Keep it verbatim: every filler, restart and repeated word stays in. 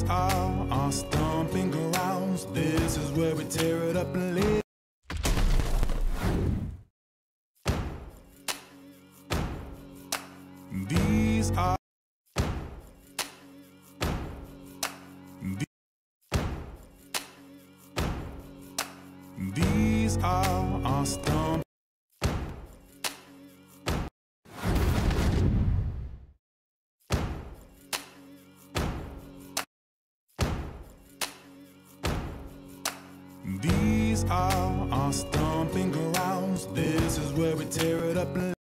These are our stomping grounds. This is where we tear it up and live. These are These are our stomping. These are our stomping grounds. This is where we tear it up and